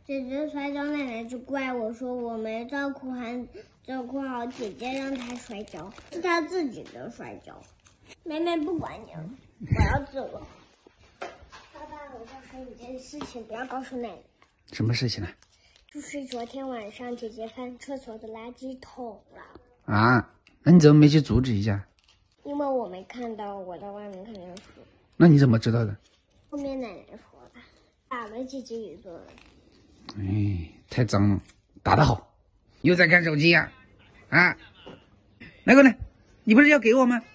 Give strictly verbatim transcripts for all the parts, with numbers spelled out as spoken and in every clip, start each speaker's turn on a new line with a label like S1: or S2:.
S1: 姐姐摔跤，奶奶就怪我说我没照顾好照顾好姐姐，让她摔跤，是她自己的摔跤。妹妹不管你了，我要走了。爸爸，我告诉你一件事情，不要告诉奶奶。
S2: 什么事情呢？
S1: 就是昨天晚上姐姐翻厕所的垃圾桶了。
S2: 啊，那你怎么没去阻止一下？
S1: 因为我没看到，我在外面看见书。
S2: 那你怎么知道的？
S1: 后面奶奶说的，打了姐姐一顿。
S2: 哎，太脏了，打得好，又在看手机呀、啊？啊，那个呢？你不是要给我吗？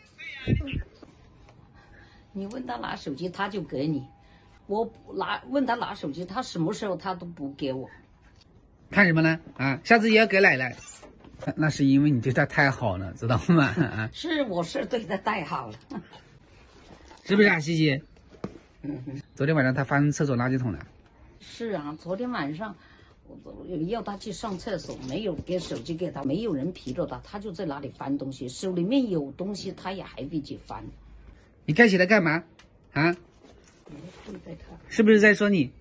S3: 你问他拿手机，他就给你；我拿问他拿手机，他什么时候他都不给我。
S2: 看什么呢？啊，下次也要给奶奶。那, 那是因为你对他太好了，知道吗？啊，
S3: 是，我是对他太好了，
S2: 是不是啊，西西？嗯，昨天晚上他翻厕所垃圾桶了。
S3: 是啊，昨天晚上我要他去上厕所，没有给手机给他，没有人陪着他，他就在那里翻东西，手里面有东西，他也还会去翻。
S2: 你盖起来干嘛？啊？是不是在说你？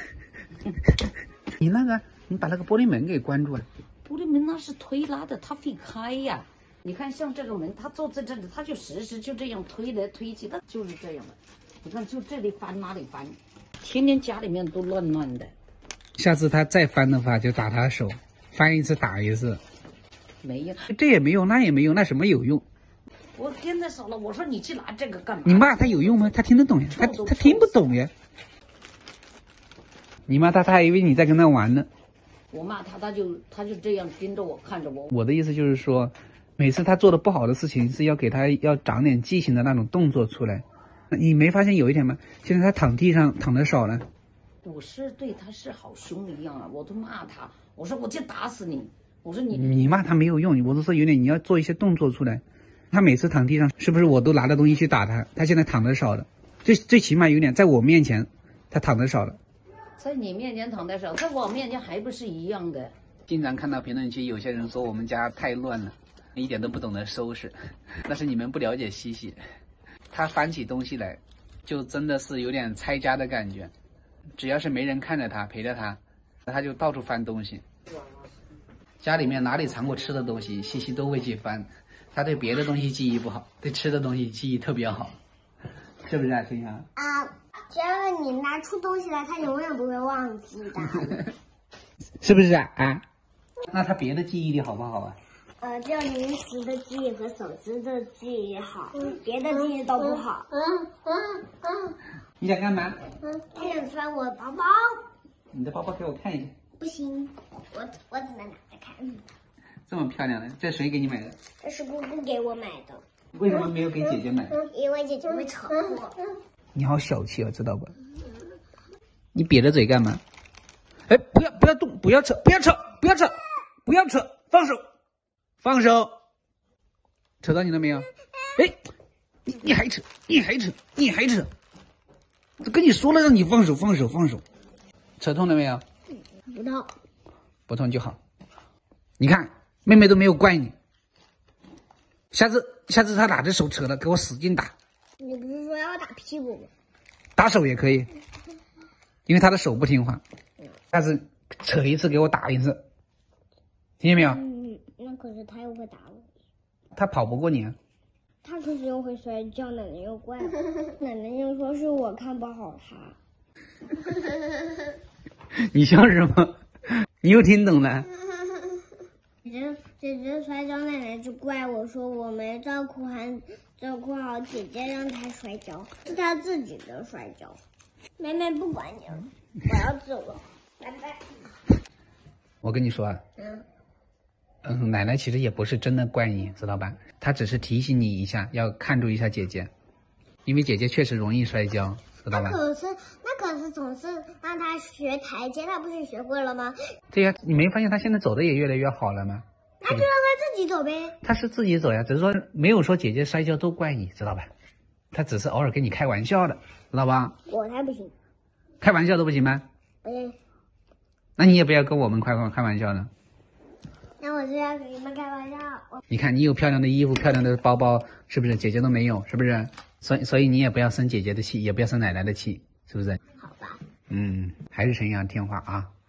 S2: 你那个，你把那个玻璃门给关住了。
S3: 玻璃门那是推拉的，它会开呀。你看，像这个门，他坐在这里，他就时时就这样推来推去，他就是这样的。你看，就这里翻那里翻，天天家里面都乱乱的。
S2: 下次他再翻的话，就打他手，翻一次打一次。
S3: 没有，
S2: 这也没用，那也没用，那什么有用？
S3: 我跟他说了，我说你去拿这个干嘛？
S2: 你骂他有用吗？他听得懂呀，他他听不懂呀。你骂他，他还以为你在跟他玩呢。
S3: 我骂他，他就他就这样盯着我，看着我。
S2: 我的意思就是说，每次他做的不好的事情，是要给他要长点记性的那种动作出来。你没发现有一点吗？现在他躺地上躺的少了。
S3: 我是对他是好凶一样啊，我都骂他，我说我就打死你，我说你
S2: 你骂他没有用，我都说有点你要做一些动作出来。他每次躺地上，是不是我都拿着东西去打他？他现在躺的少了，最最起码有点在我面前，他躺的少了。
S3: 在你面前躺的少，在我面前还不是一样的。
S2: 经常看到评论区有些人说我们家太乱了，一点都不懂得收拾，那是你们不了解西西。他翻起东西来，就真的是有点拆家的感觉。只要是没人看着他陪着他，他就到处翻东西。家里面哪里藏过吃的东西，西西都会去翻。他对别的东西记忆不好，对吃的东西记忆特别好，是不是啊，春阳？
S1: 啊，只要你拿出东西来，他永远不会忘记的。
S2: 是不是啊？啊？那他别的记忆力好不好啊？
S1: 呃，只有零食的记忆和手机的记忆好，别的记忆都不好。嗯嗯嗯。
S2: 你想干嘛？
S1: 嗯，他想翻我的包包。
S2: 你的包包给我看一下。
S1: 不行，我我只能拿着看。
S2: 这么漂亮的，这谁给你买的？
S1: 这是姑姑给我买的。
S2: 为什么没有给姐姐买？
S1: 因为姐姐会扯我。
S2: 你好小气啊，知道吧？你瘪着嘴干嘛？哎，不要不要动，不要扯，不要扯，不要扯，不要扯，放手，放手。扯到你了没有？哎，你你还扯，你还扯，你还扯。我跟你说了，让你放手，放手，放手。扯痛了没有？
S1: 不痛，
S2: 不痛就好。你看，妹妹都没有怪你。下次下次他哪只手扯了，给我使劲打。
S1: 你不是说要打屁股吗？
S2: 打手也可以，因为他的手不听话。下次扯一次给我打一次，听见没有？
S1: 嗯，那可是他又会打我。
S2: 他跑不过你啊。
S1: 他可是又会摔跤，奶奶又怪我，奶奶又说是我看不好他。
S2: 你笑什么？你又听懂了？
S1: 姐姐姐姐摔跤，奶奶就怪我说我没照顾好照顾好姐姐，让她摔跤，是她自己的摔跤。妹妹不管你了，我要走了，拜拜。
S2: 我跟你说啊，
S1: 嗯
S2: 嗯，奶奶其实也不是真的怪你，知道吧？她只是提醒你一下，要看住一下姐姐，因为姐姐确实容易摔跤，知道吧？
S1: 那可是那可是总是让她学台阶，她不是学会了吗？
S2: 对呀，你没发现她现在走的也越来越好了吗？
S1: 那就让她自己走呗。
S2: 她是自己走呀，只是说没有说姐姐摔跤都怪你，知道吧？她只是偶尔跟你开玩笑的，知道吧？
S1: 我才不行，
S2: 开玩笑都不行吗？
S1: 不行。
S2: 那你也不要跟我们开开玩笑了。
S1: 那我就要跟你们开玩笑。
S2: 你看，你有漂亮的衣服、漂亮的包包，是不是？姐姐都没有，是不是？所以，所以你也不要生姐姐的气，也不要生奶奶的气，是不是？
S1: 好吧。
S2: 嗯，还是陈阳听话啊。